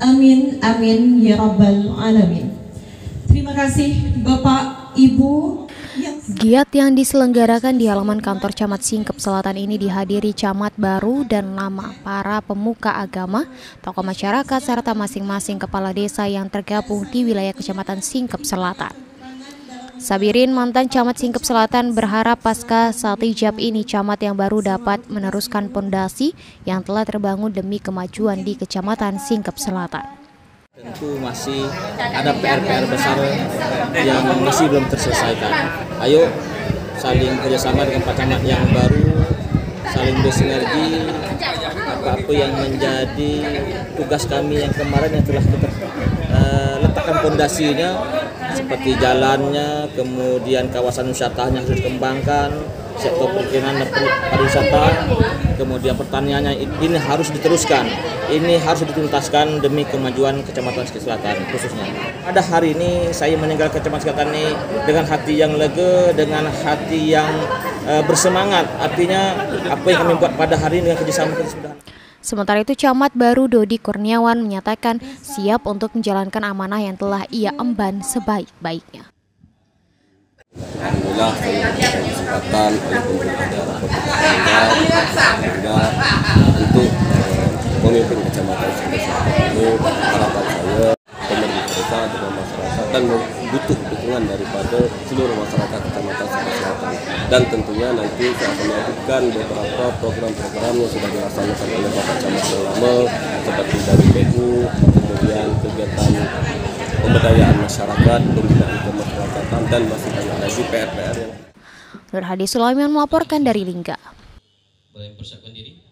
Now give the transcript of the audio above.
Amin, amin, ya rabbal alamin. Terima kasih Bapak, Ibu. Giat yang diselenggarakan di halaman kantor Camat Singkep Selatan ini dihadiri camat baru dan lama, para pemuka agama, tokoh masyarakat, serta masing-masing kepala desa yang tergabung di wilayah Kecamatan Singkep Selatan. Sabirin, mantan camat Singkep Selatan, berharap pasca Satijab ini camat yang baru dapat meneruskan pondasi yang telah terbangun demi kemajuan di Kecamatan Singkep Selatan. Tentu masih ada PR-PR besar yang masih belum terselesaikan. Ayo saling kerjasama dengan Pak Camat yang baru, saling bersinergi, apa-apa yang menjadi tugas kami yang kemarin yang telah kita letakkan pondasinya, seperti jalannya, kemudian kawasan wisatanya harus dikembangkan, sektor perizinan dan pariwisata, kemudian pertaniannya ini harus diteruskan, ini harus dituntaskan demi kemajuan Kecamatan Singkep Selatan khususnya. Pada hari ini saya meninggalkan Kecamatan Selatan ini dengan hati yang lega, dengan hati yang bersemangat. Artinya apa yang kami buat pada hari ini dengan kerjasama kita sudah. Sementara itu, Camat baru Dodi Kurniawan menyatakan siap untuk menjalankan amanah yang telah ia emban sebaik-baiknya. Alhamdulillah, saya diberikan kesempatan oleh pemerintah daerah Kota untuk memimpin Kecamatan Singkep Selatan ini. Harapan saya pemerintah desa dengan masyarakat dan butuh dukungan daripada seluruh masyarakat Kecamatan Singkep Selatan. Dan tentunya nanti saya akan melakukan beberapa program-program yang sudah dilaksanakan oleh Bapak Camat yang lama, seperti dari PU, kemudian kegiatan pemberdayaan masyarakat, pembinaan kemasyarakatan, dan masih banyak lagi PR-PR yang. Nur Hadi Sulaiman melaporkan dari Lingga. Boleh mempersiapkan diri.